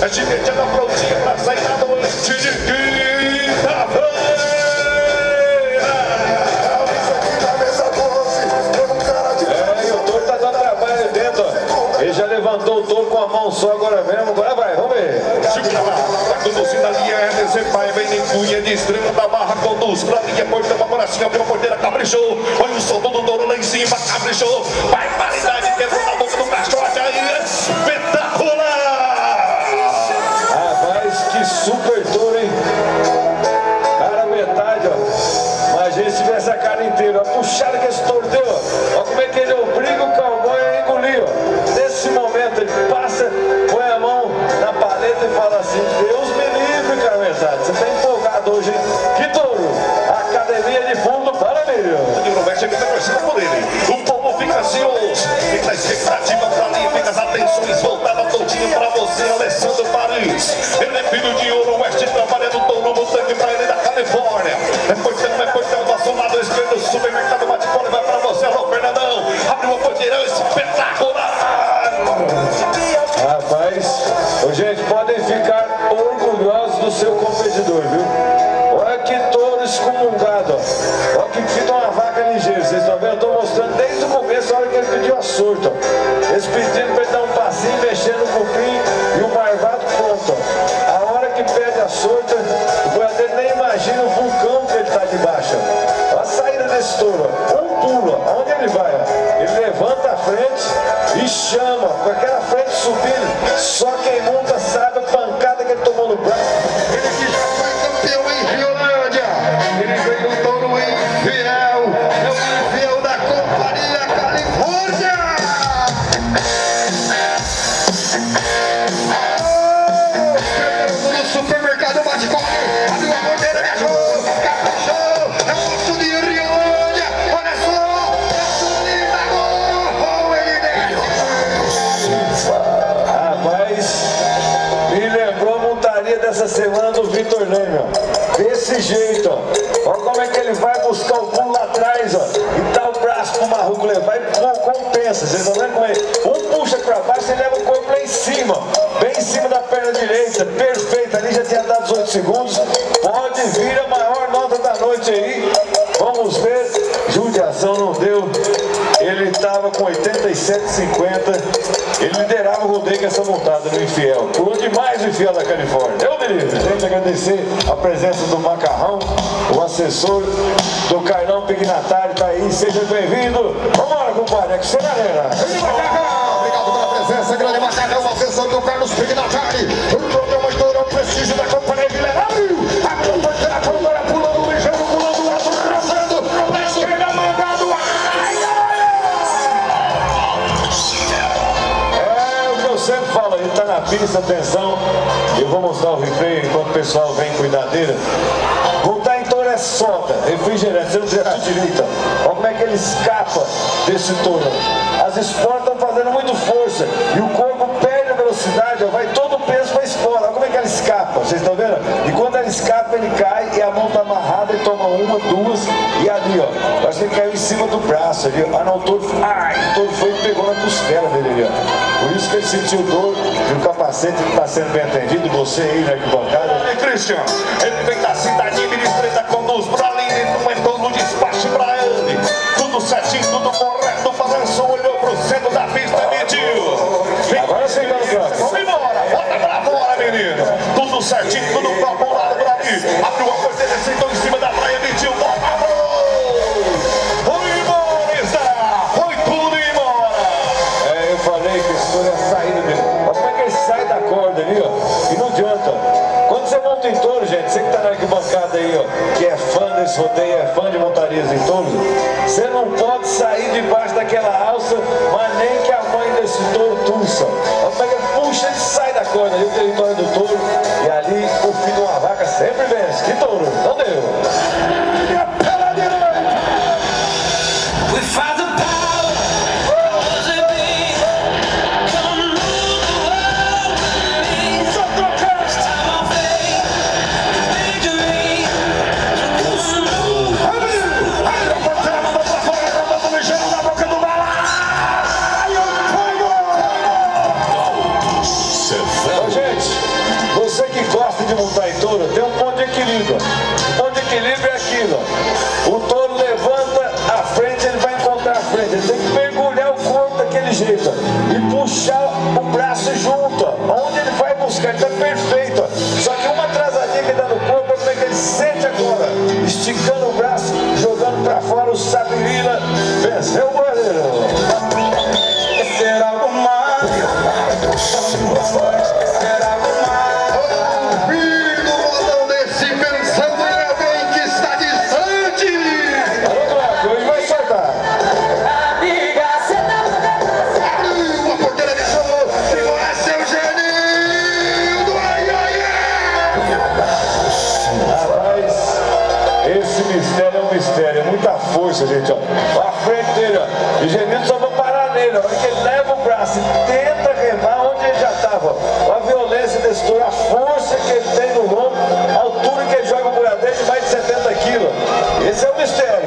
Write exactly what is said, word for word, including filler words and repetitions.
ginete anda prontinha pra sair na noite de quinta-feira. É, e o touro tá dando trabalho ali dentro, ó. Ele já levantou o touro com a mão só agora mesmo. Agora vai, vamos ver. Segura lá, tá conduzindo a linha R D C Pai, vem em cunha de estrela da barra, conduz pra linha, porta uma moracinha, abriu a porteira, caprichou. Olha o som do touro lá em cima, caprichou. Vai, paridade, quebrou na boca do caixote aí, espetacular! Rapaz, que super touro, hein? Cara, metade, ó. Imagina se tivesse a cara inteira, ó. Puxada que esse touro deu, ó. Ó como é que ele obriga o cowboy a engolir, ó. Nesse momento ele passa, põe a mão na paleta e fala assim: Deus me livre, cara, metade. Você tá empolgado hoje, hein? Que touro! Academia de fundo para mim. O Roberto chega torcendo por ele. O povo fica ansioso, fica na expectativa pra ali, fica as atenções voltadas todinho pra você, Alessandro Paris. Ele é filho de Ouro Oeste, trabalha no touro, no tanque pra ele da Califórnia. É portão, é portão, passou o lado esquerdo, o supermercado bate-bola, vai pra você, alô, Fernandão. Abriu o porteirão, espetacular! Rapaz, ô, gente, podem ficar orgulhosos do seu competidor, viu? Olha que touro excomungado, ó. Olha que fita uma vaca ligeira, vocês estão vendo? Eu estou mostrando desde o começo, a hora que ele pediu a surta, ó. Eles pedindo para ele dar um passinho, mexendo no cupim e o marvado pronto, ó. A hora que pede a surta, o boiadeiro nem imagina o vulcão que ele está debaixo, ó. Olha a saída desse touro, ó. Um pulo, ó. Aonde ele vai, ó? Ele levanta a frente e chama, com aquela frente subindo. Só quem nunca sabe a pancada que ele tomou no braço. Ele que já foi campeão em Riolândia. Ele veio no touro infiel. É o infiel da Companhia Califórnia. Oh, no supermercado bate-cola. Abriu a porteira, viajou, caprichou. É o moço de Riolândia. Olha só, é o linda gol. Ele deu. Rapaz, me lembrou a montaria dessa semana do Vitor Leme, ó. Desse jeito, ó. Olha como é que ele vai buscar o pulo lá atrás, ó. E dá o braço pro Marruco levar e compensa. Vocês estão vendo como é? Um puxa pra baixo e leva o corpo lá em cima, ó. Bem em cima da perna direita. Perfeito. Ali já tinha dado dezoito segundos. Pode vir a maior nota da noite aí. Vamos ver. Judiação não deu. Ele estava com oitenta e sete vírgula cinquenta. Ele liderava o rodeio com essa montada no infiel. Pulou demais o infiel da Califórnia. Eu me livre. Tem que agradecer a presença do Macarrão, o assessor do Carlão Pignatário. Tá aí, seja bem-vindo. Vambora, compadre. É com você, galera. Obrigado pela presença, grande Macarrão, o assessor do Carlos Pignatário. O programa estourou o prestígio da Companhia Vilerário. Abriu a porteira, a câmera pulando, ligeiro, pulando, o lado, cruzando, na esquerda, mandado. Sempre fala, ele tá na pista, atenção. Eu vou mostrar o replay enquanto o pessoal vem cuidar dele. Voltar em touro é solta, refrigerante, você não precisa direita. Olha como é que ele escapa desse touro. As esporas estão fazendo muito força e o corpo perde a velocidade, ó, vai todo o peso para a espora. Olha como é que ela escapa, vocês estão vendo? E quando ela escapa, ele cai e a mão tá amarrada e toma uma, duas e ali, ó. Acho que ele caiu em cima do braço ali, ó. Ah, não, o touro, ai, o touro foi e pegou na costela dele ali, ó. Por isso que ele sentiu dor e o capacete está sendo bem atendido. Você aí na arquibancada. E Christian, ele vem da cidade ministrada, conduz pra ali, não entrou no despacho pra ele. Tudo certinho, tudo correto, balançou, olhou pro centro da pista e mediu. Agora sim, vamos embora, bota pra fora, menino. Tudo certinho, tudo calculado pra ali. Abriu a porteira, sentou em cima da praia, mediu, bota a mão. Foi embora, está. Foi tudo embora. É, eu falei que isso foi a saída dele. Olha como é que ele sai da corda ali, ó. E não adianta. Quando você monta em touro, gente, você que tá na arquibancada aí, ó, que é fã desse rodeio, é fã de montarias em touro, você não pode sair debaixo daquela alça, mas nem que a mãe desse touro tussa. Olha como é que ele puxa e sai da corda ali, o território do touro, e ali o filho de uma vaca sempre vence. Que touro? Não deu. Gente, o braço junto, ó. Onde ele vai buscar, ele tá perfeito, ó. Só que uma atrasadinha que dá no corpo, como é que ele sente agora? Esticando o braço, jogando pra fora, o Sabirina venceu o goleiro. Será algo mais? Será algo mais? Ouvindo o botão desse, pensando em alguém que está distante. Alô, Glauco, hoje vai soltar. Abriu a porteira de show. Segura seu Genildo. Ai, ai, ai. Rapaz, esse mistério é um mistério, é muita força, gente, ó. Ó a frente dele, ó. E Genildo só vai parar nele, ó. Porque ele leva o braço e tenta remar onde ele já estava. Ó a violência desse touro, a força que ele tem no lombo, a altura que ele joga o buradeiro de mais de setenta quilos. Esse é o mistério.